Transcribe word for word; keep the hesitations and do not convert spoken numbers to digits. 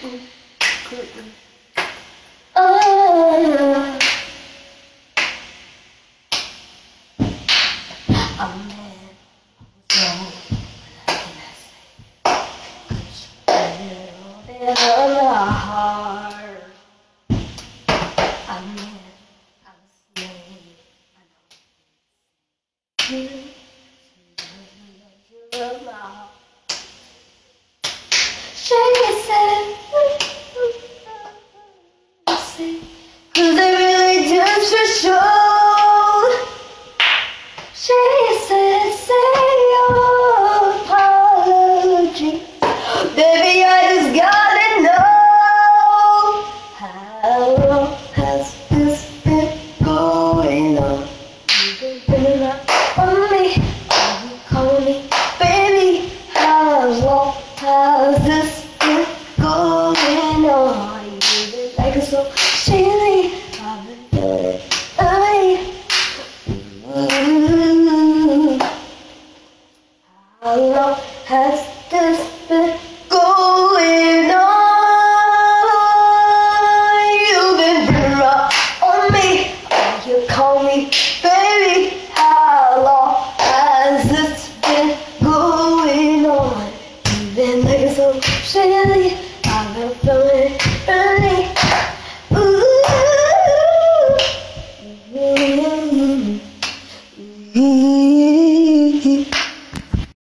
Oh, I'm mad, wrong, what can I say? A little bit on the heart. I'm mad, I'm slave, I know you, you love my heart. She said, cause they really just for sure. She said, say your apology. Baby, I just gotta know, how long has this been going on? You've been around on me, you call me baby. How long has this been going on? You've been like so silly, I've been feeling it. How long has this been going on? You've been pretty rough on me, oh, you call me baby. How long has this been going on? You've been making so silly, I've been feeling